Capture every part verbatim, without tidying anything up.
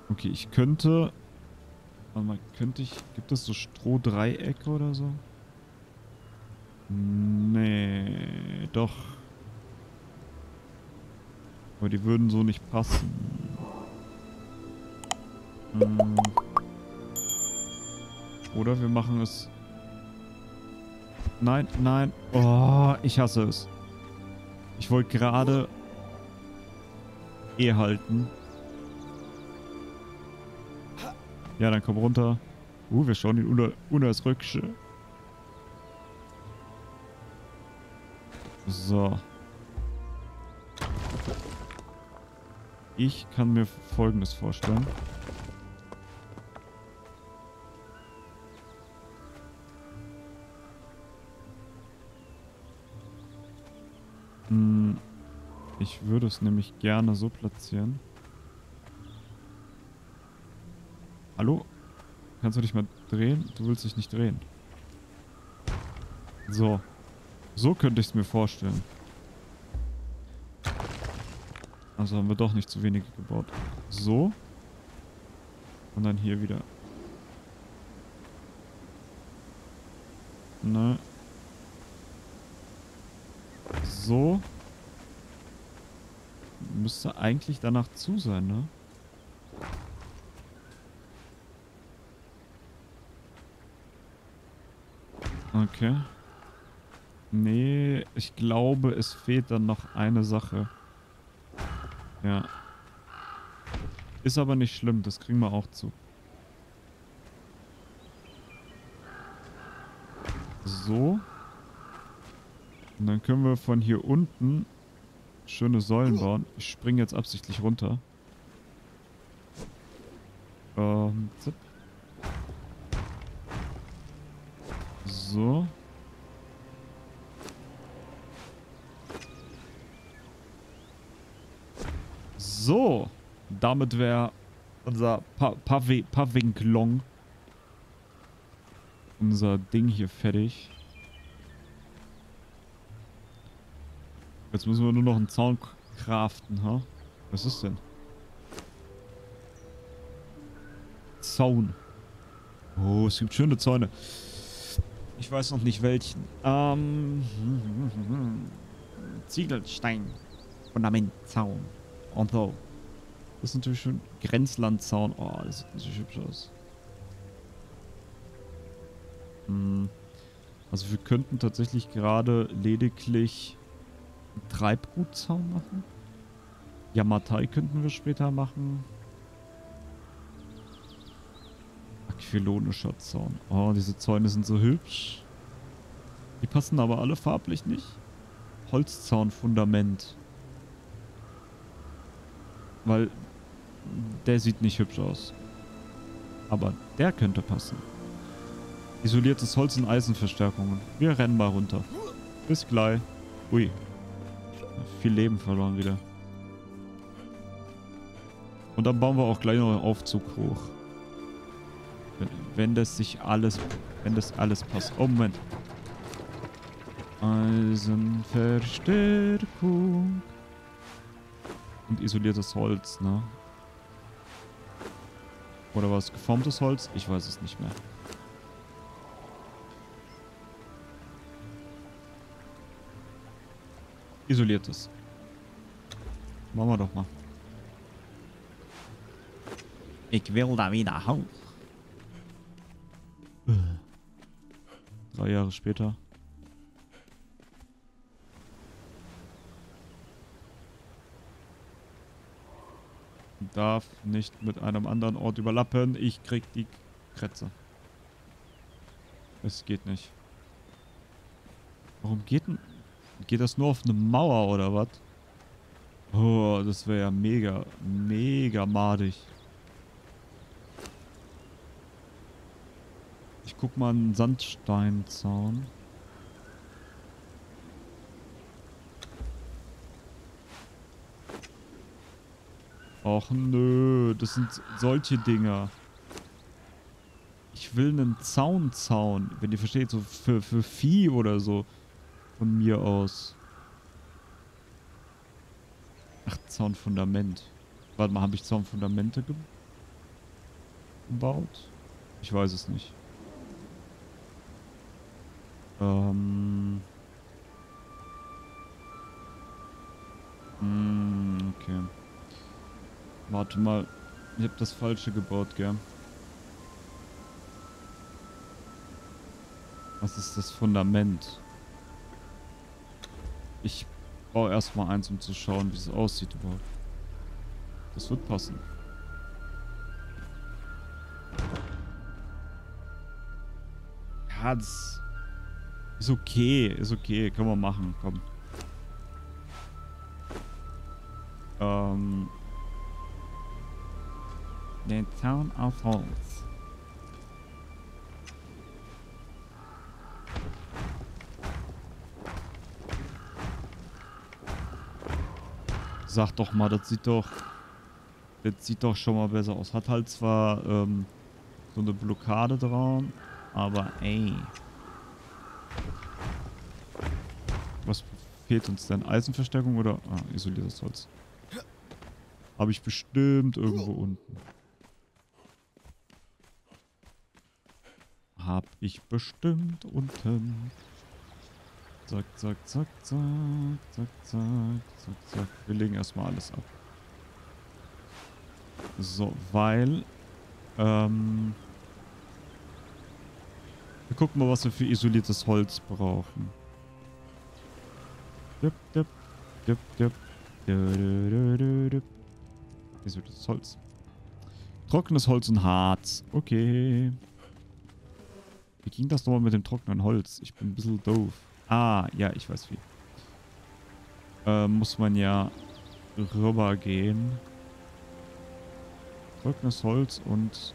Okay, ich könnte... Warte mal, könnte ich... Gibt es so Strohdreiecke oder so? Nee, doch. Aber die würden so nicht passen. Hm. Oder wir machen es... Nein, nein. Oh, ich hasse es. Ich wollte gerade E halten. Ja, dann komm runter. Uh, wir schauen ihn unter, unter das Röckchen. So. Ich kann mir Folgendes vorstellen. Hm, ich würde es nämlich gerne so platzieren. Hallo? Kannst du dich mal drehen? Du willst dich nicht drehen. So. So könnte ich es mir vorstellen. Also haben wir doch nicht zu wenige gebaut. So. Und dann hier wieder. Ne. So. Müsste eigentlich danach zu sein, ne? Okay. Nee, ich glaube, es fehlt dann noch eine Sache. Ja. Ist aber nicht schlimm, das kriegen wir auch zu. So. Und dann können wir von hier unten schöne Säulen bauen. Ich springe jetzt absichtlich runter. Ähm, zip. So. So. Damit wäre unser pa Pavi Pavinklong, unser Ding hier fertig. Jetzt müssen wir nur noch einen Zaun craften, ha? Was ist denn? Zaun. Oh, es gibt schöne Zäune. Ich weiß noch nicht welchen. Ähm. Ziegelstein. Fundamentzaun. Und so. Das ist natürlich schon Grenzlandzaun. Oh, das sieht natürlich hübsch aus. Hm. Also wir könnten tatsächlich gerade lediglich einen Treibgutzaun machen. Yamatai könnten wir später machen. Aquilonischer Zaun. Oh, diese Zäune sind so hübsch. Die passen aber alle farblich nicht. Holzzaunfundament. Weil der sieht nicht hübsch aus. Aber der könnte passen. Isoliertes Holz und Eisenverstärkungen. Wir rennen mal runter. Bis gleich. Ui. Viel Leben verloren wieder. Und dann bauen wir auch gleich noch einen Aufzug hoch. Wenn, wenn das sich alles... Wenn das alles passt. Oh, Moment. Eisenverstärkung. Und isoliertes Holz, ne? Oder was? Geformtes Holz? Ich weiß es nicht mehr. Isoliertes. Machen wir doch mal. Ich will da wieder hoch. Drei Jahre später. Darf nicht mit einem anderen Ort überlappen. Ich krieg die Krätze. Es geht nicht. Warum geht denn... Geht das nur auf eine Mauer oder was? Oh, das wäre ja mega, mega madig. Ich guck mal einen Sandsteinzaun. Och nö, das sind solche Dinger. Ich will einen Zaun zaun, wenn ihr versteht, so für, für Vieh oder so. Von mir aus. Ach, Zaunfundament. Warte mal, habe ich Zaunfundamente ge... gebaut? Ich weiß es nicht. Ähm. Hm, okay. Warte mal. Ich habe das Falsche gebaut, gell? Was ist das Fundament? Ich baue erstmal eins, um zu schauen, wie es aussieht überhaupt. Das wird passen. Ja, das ist okay. Ist okay. Können wir machen. Komm. Ähm. Den Town of Holz. Sag doch mal, das sieht doch... Das sieht doch schon mal besser aus. Hat halt zwar ähm, so eine Blockade dran, aber ey. Was fehlt uns denn? Eisenverstärkung oder... Ah, isoliertes Holz. Habe ich bestimmt irgendwo unten. Hab ich bestimmt unten. Zack, zack, zack, zack, zack, zack, zack, zack. Wir legen erstmal alles ab. So, weil... Ähm, wir gucken mal, was wir für isoliertes Holz brauchen. Dip, dip, dip, dip. Isoliertes Holz. Trockenes Holz und Harz. Okay. Wie ging das nochmal mit dem trockenen Holz? Ich bin ein bisschen doof. Ah, ja, ich weiß wie. Äh, muss man ja rüber gehen. Trockenes Holz und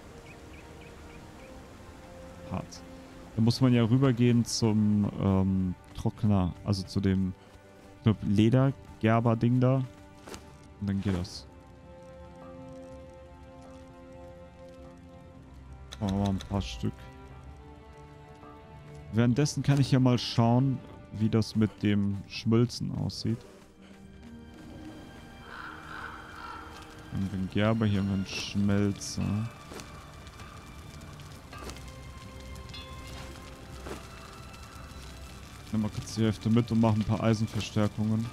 Harz. Da muss man ja rübergehen zum ähm, Trockner. Also zu dem ich glaub, Ledergerber-Ding da. Und dann geht das. Machen wir mal ein paar Stück. Währenddessen kann ich ja mal schauen, wie das mit dem Schmölzen aussieht. Hier haben wir einen Gerber, hier haben wir einen Schmelzer. Ich nehme mal kurz die Hälfte mit und mache ein paar Eisenverstärkungen.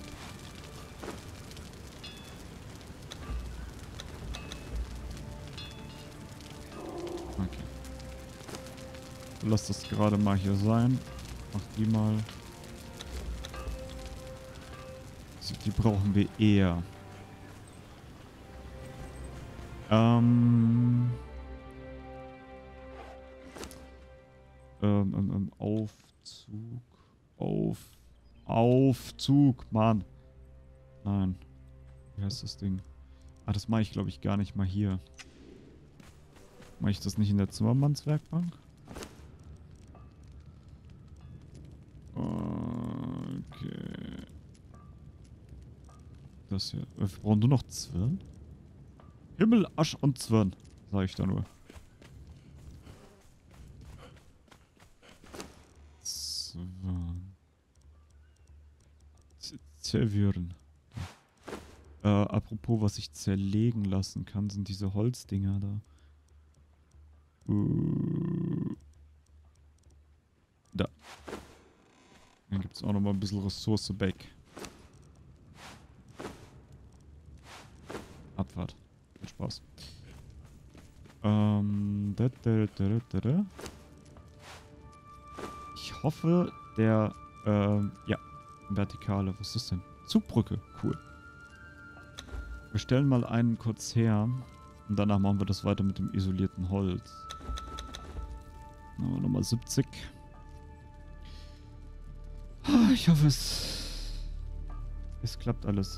Okay. Lass das gerade mal hier sein. Mach die mal. So, die brauchen wir eher. Ähm. Ähm, ähm, ähm, Aufzug. Auf. Aufzug, Mann. Nein. Wie heißt das Ding? Ah, das mache ich, glaube ich, gar nicht mal hier. Mache ich das nicht in der Zimmermannswerkbank? Okay. Das hier. Wir brauchen nur noch Zwirn? Himmel, Asch und Zwirn. Sag ich da nur. Zwirn. Zerwürden. Äh, apropos, was ich zerlegen lassen kann, sind diese Holzdinger da. Uh, da. Dann gibt es auch nochmal ein bisschen Ressource back. Abfahrt. Viel Spaß. Ähm, da, da, da, da, da. Ich hoffe, der, ähm, ja, vertikale. Was ist das denn? Zugbrücke. Cool. Wir stellen mal einen kurz her. Und danach machen wir das weiter mit dem isolierten Holz. Dann nochmal siebzig. Ich hoffe, es, es klappt alles.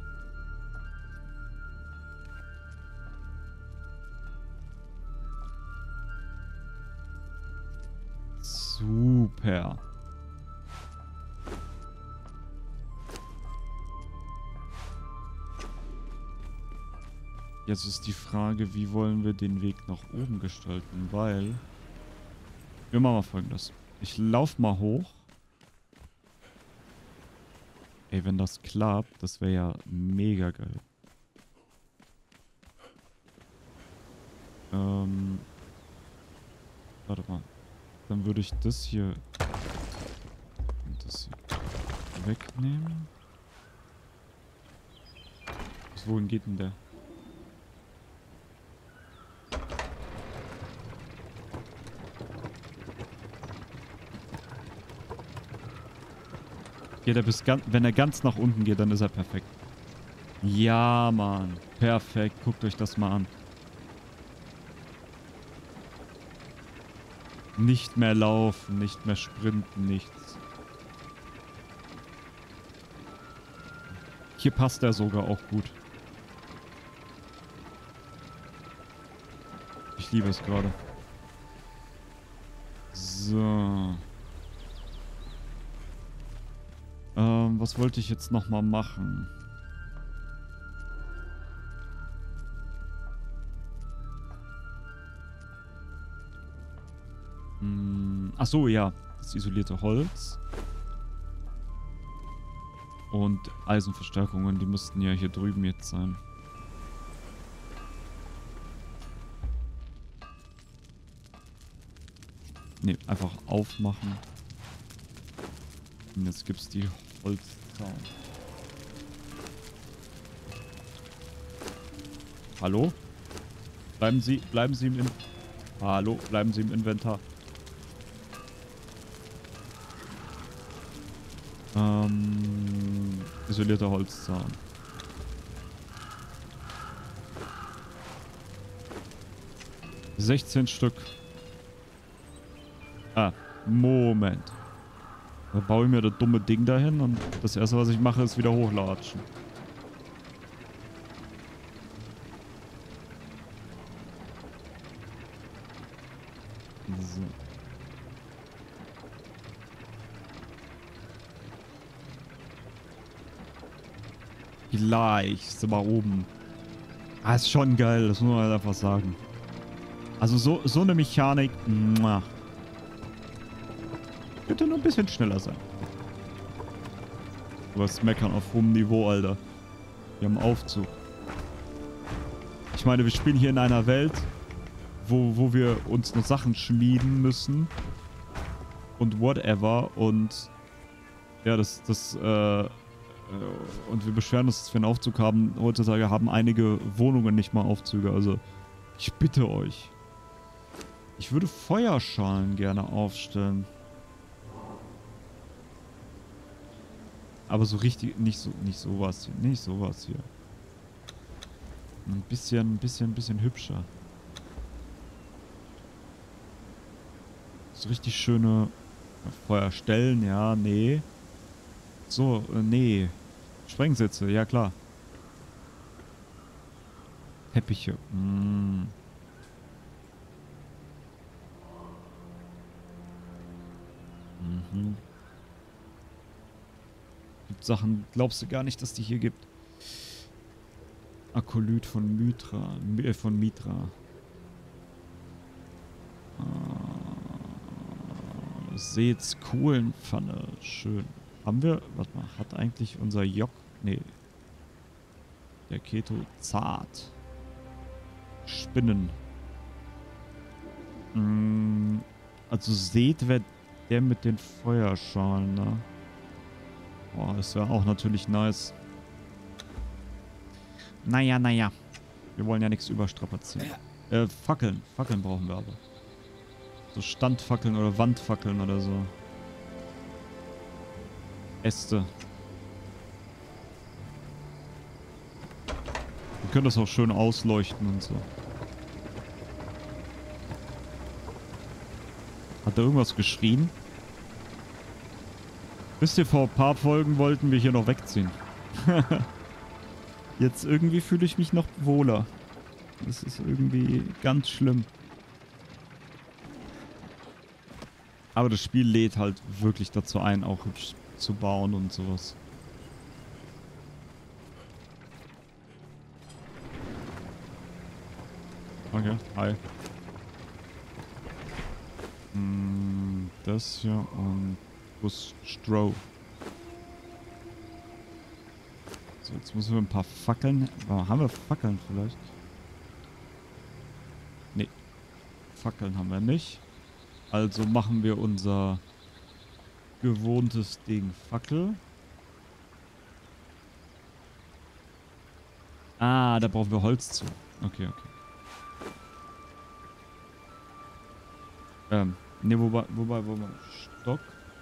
Super. Jetzt ist die Frage, wie wollen wir den Weg nach oben gestalten, weil... Wir machen mal Folgendes. Ich laufe mal hoch. Ey, wenn das klappt, das wäre ja mega geil. Ähm. Warte mal. Dann würde ich das hier und das hier wegnehmen. Bis wohin geht denn der? Geht er bis ganz, wenn er ganz nach unten geht, dann ist er perfekt. Ja, Mann. Perfekt. Guckt euch das mal an. Nicht mehr laufen, nicht mehr sprinten, nichts. Hier passt er sogar auch gut. Ich liebe es gerade. So. Ähm, was wollte ich jetzt nochmal machen? Hm, ach so, ja. Das isolierte Holz. Und Eisenverstärkungen, die müssten ja hier drüben jetzt sein. Ne, einfach aufmachen. Und jetzt gibt's die Holzzaun. Hallo? Bleiben Sie, bleiben Sie im In Hallo, bleiben Sie im Inventar. Ähm, isolierter Holzzaun. sechzehn Stück. Ah, Moment. Da baue ich mir das dumme Ding dahin und das erste, was ich mache, ist wieder hochlatschen. So. Gleich sind wir oben. Ah, ist schon geil, das muss man halt einfach sagen. Also so, so eine Mechanik. Muah. Könnte nur ein bisschen schneller sein. Was meckern auf hohem Niveau, Alter. Wir haben Aufzug. Ich meine, wir spielen hier in einer Welt, wo, wo wir uns noch Sachen schmieden müssen. Und whatever. Und ja, das, das, äh, und wir beschweren uns, dass wir einen Aufzug haben. Heutzutage haben einige Wohnungen nicht mal Aufzüge. Also, ich bitte euch. Ich würde Feuerschalen gerne aufstellen. Aber so richtig, nicht so, nicht sowas hier. Nicht sowas hier. Ein bisschen, ein bisschen, ein bisschen hübscher. So richtig schöne Feuerstellen, ja, nee. So, äh, nee. Sprengsitze, ja klar. Teppiche. Mm. Mhm. Gibt Sachen, glaubst du gar nicht, dass die hier gibt. Akolyt von Mitra. Äh, von Mitra. Ah, Seht's Kohlenpfanne. Schön. Haben wir, warte mal, hat eigentlich unser Jok, nee, der Keto zart. Spinnen. Mm, also seht, wer der mit den Feuerschalen, ne? Boah, das wäre auch natürlich nice. Naja, naja. Wir wollen ja nichts überstrapazieren. Äh, Fackeln. Fackeln brauchen wir aber. So Standfackeln oder Wandfackeln oder so. Äste. Wir können das auch schön ausleuchten und so. Hat da irgendwas geschrien? Wisst ihr, vor ein paar Folgen wollten wir hier noch wegziehen. Jetzt irgendwie fühle ich mich noch wohler. Das ist irgendwie ganz schlimm. Aber das Spiel lädt halt wirklich dazu ein, auch hübsch zu bauen und sowas. Okay, hi. Mm, das hier und Bus Stroh. So, jetzt müssen wir ein paar Fackeln. Oh, haben wir Fackeln vielleicht? Nee. Fackeln haben wir nicht. Also machen wir unser gewohntes Ding Fackel. Ah, da brauchen wir Holz zu. Okay, okay. Ähm, ne, wobei, wobei, wobei, Stock.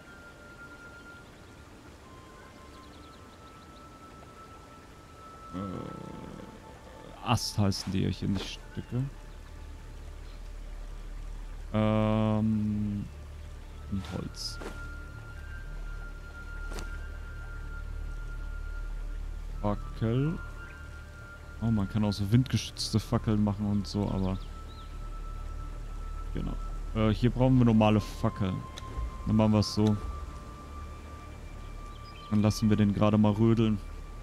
Äh, Ast heißen die hier, nicht Stücke. Ähm, und Holz. Fackel. Oh, man kann auch so windgeschützte Fackeln machen und so, aber... Genau. Äh, hier brauchen wir normale Fackeln. Dann machen wir es so. Dann lassen wir den gerade mal rödeln.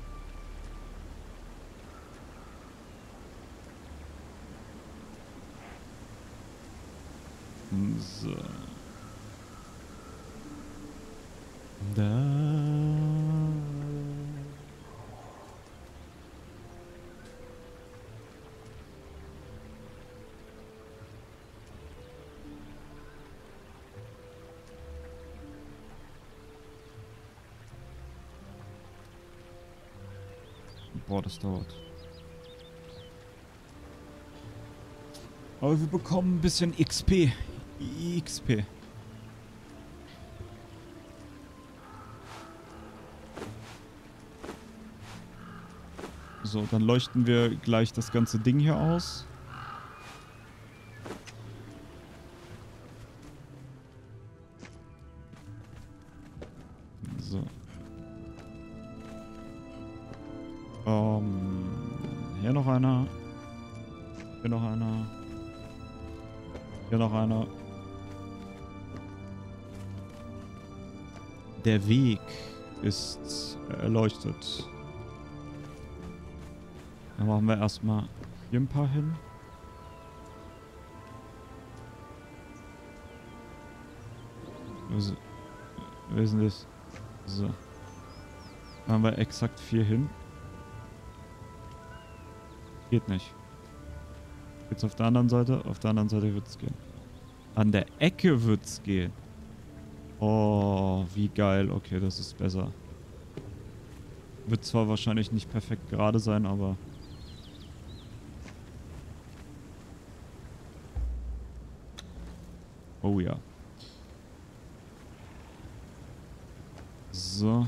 So. Da. Boah, das dauert. Aber wir bekommen ein bisschen X P. X P. So, dann leuchten wir gleich das ganze Ding hier aus. So. Ähm, hier noch einer. Hier noch einer. Hier noch einer. Der Weg ist erleuchtet. Dann machen wir erstmal hier ein paar hin. Also, wesentlich. So. Dann haben wir exakt vier hin. Geht nicht. Jetzt auf der anderen Seite. Auf der anderen Seite wird es gehen. An der Ecke wird es gehen. Oh, wie geil. Okay, das ist besser. Wird zwar wahrscheinlich nicht perfekt gerade sein, aber... Oh ja. So.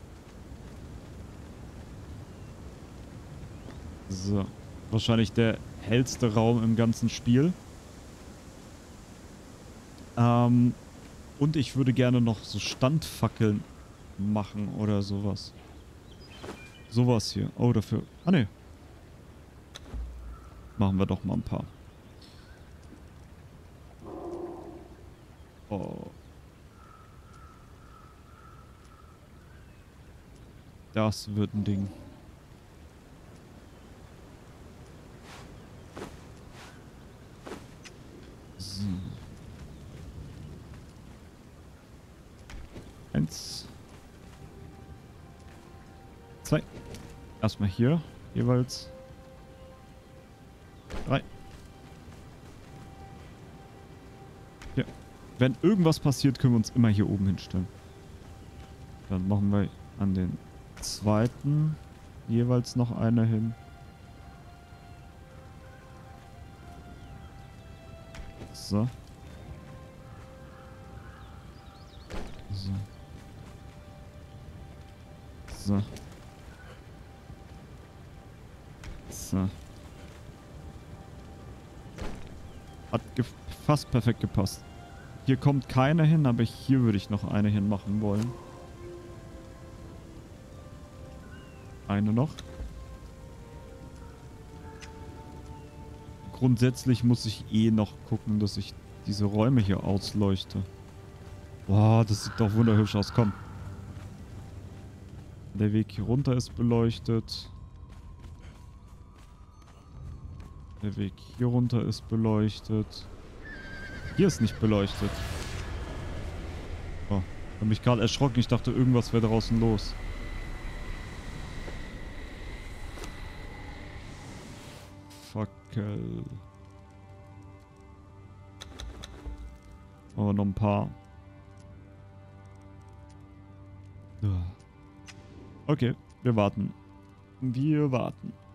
So. Wahrscheinlich der hellste Raum im ganzen Spiel. Ähm, und ich würde gerne noch so Standfackeln machen oder sowas. Sowas hier. Oh, dafür... Ah, ne. Machen wir doch mal ein paar. Oh. Das wird ein Ding. So. Eins. Zwei. Erstmal hier. Jeweils. Drei. Ja. Wenn irgendwas passiert, können wir uns immer hier oben hinstellen. Dann machen wir an den zweiten jeweils noch eine hin. So. So. So. So. Hat fast perfekt gepasst. Hier kommt keine hin, aber hier würde ich noch eine hin machen wollen. Eine noch. Grundsätzlich muss ich eh noch gucken, dass ich diese Räume hier ausleuchte. Boah, das sieht doch wunderhübsch aus. Komm. Der Weg hier runter ist beleuchtet. Der Weg hier runter ist beleuchtet. Hier ist nicht beleuchtet. Oh, ich habe mich gerade erschrocken. Ich dachte, irgendwas wäre draußen los. Fackel. Aber noch ein paar. Okay, wir warten. Wir warten.